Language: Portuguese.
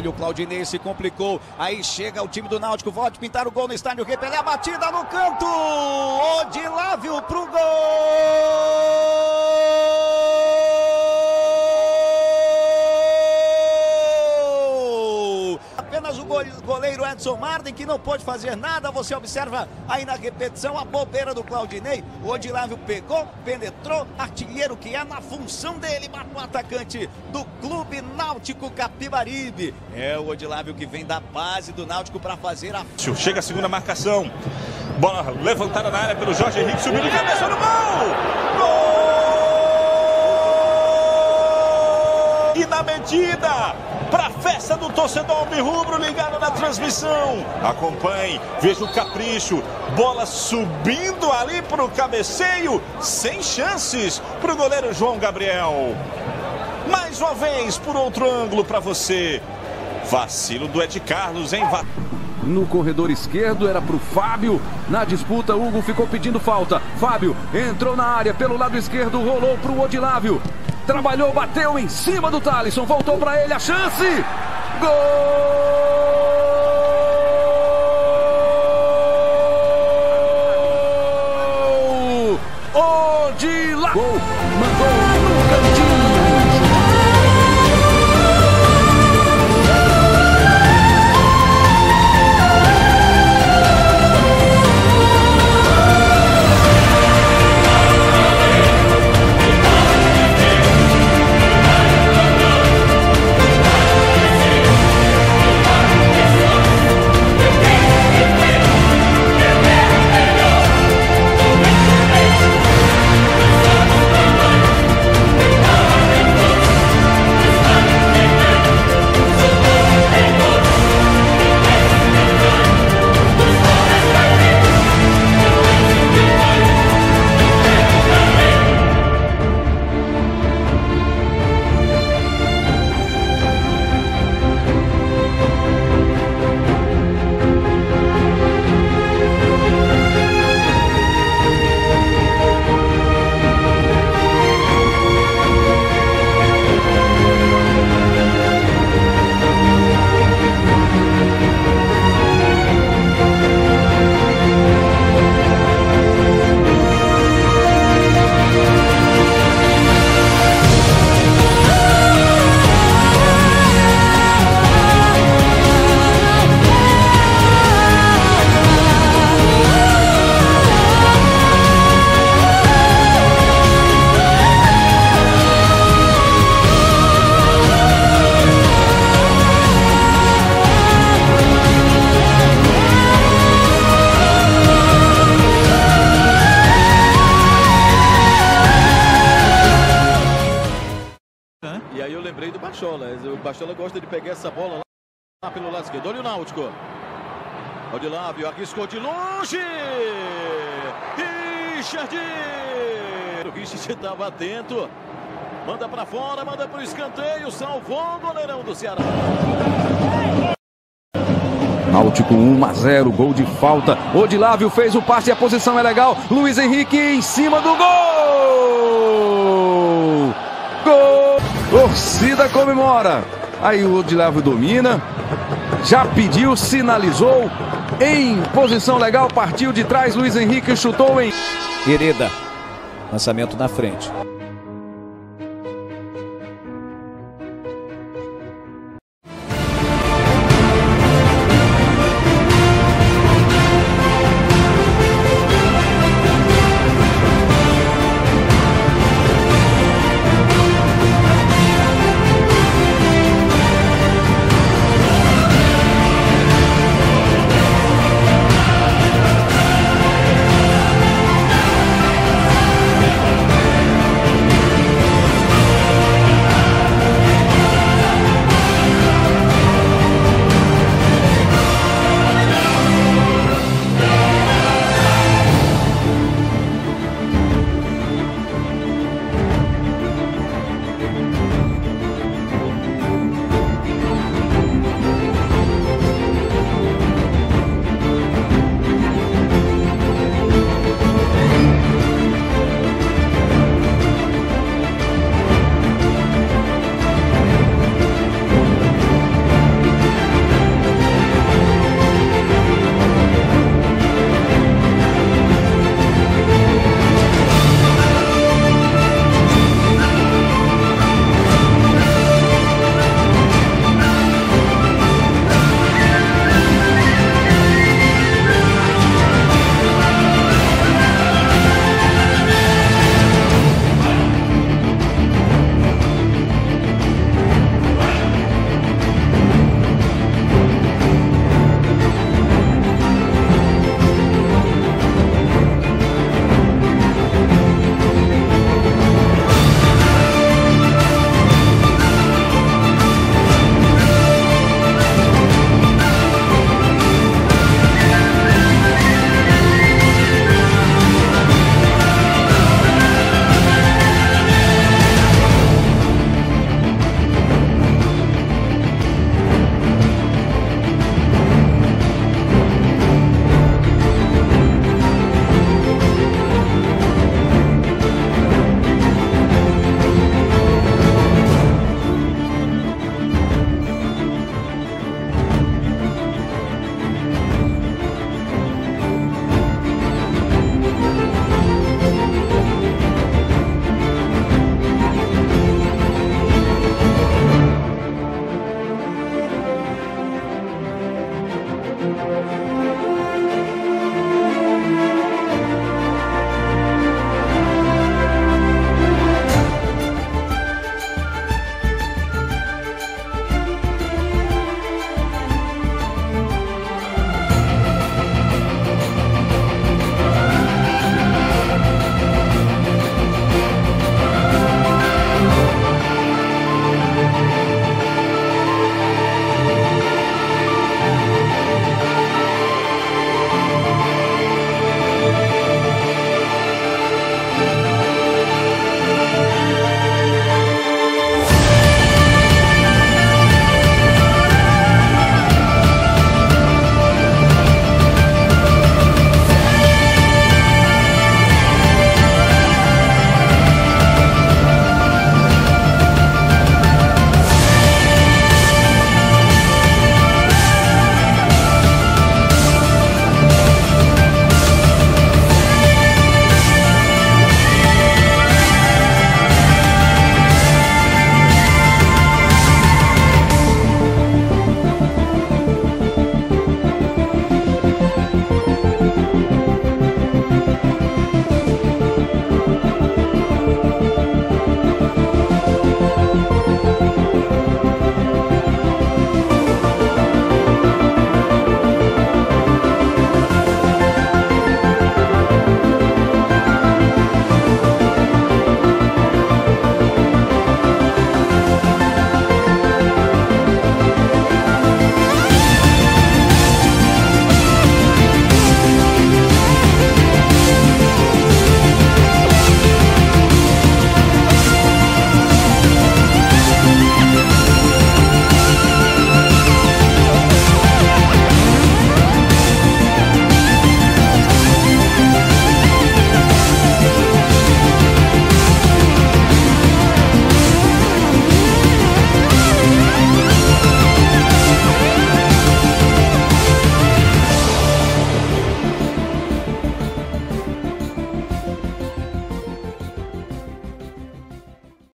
Olha o Claudinei, se complicou. Aí chega o time do Náutico, pode pintar o gol no estádio Repelé, a batida no canto. Odilávio pro gol. Apenas o goleiro Edson Marden, que não pôde fazer nada. Você observa aí na repetição a bobeira do Claudinei. O Odilávio pegou, penetrou, artilheiro que é na função dele, mata o atacante do Clube Náutico Capibaribe. É o Odilávio que vem da base do Náutico para fazer a... Chega a segunda marcação. Bola levantada na área pelo Jorge Henrique, subiu de cabeça no gol! Gol! E na medida, para a festa do torcedor alvirrubro ligado na transmissão. Acompanhe, veja o capricho. Bola subindo ali para o cabeceio, sem chances para o goleiro João Gabriel. Mais uma vez, por outro ângulo para você. Vacilo do Ed Carlos, hein? No corredor esquerdo era para o Fábio. Na disputa, Hugo ficou pedindo falta. Fábio entrou na área pelo lado esquerdo, rolou para o Odilávio. Trabalhou, bateu em cima do Thalisson. Voltou para ele a chance. Gol! Odilávio! Gol! Mandou no cantinho. E aí eu lembrei do Bachola. O Bachola gosta de pegar essa bola lá pelo lado esquerdo. Olha o Náutico. Odilávio arriscou de longe. Richard. O Richard estava atento. Manda para fora, manda para o escanteio. Salvou o goleirão do Ceará. Náutico 1-0, gol de falta. Odilávio fez o passe e a posição é legal. Luiz Henrique em cima do gol. Gol! Torcida comemora. Aí o Odilávio domina. Já pediu, sinalizou. Em posição legal, partiu de trás. Luiz Henrique chutou em... Hereda. Lançamento na frente.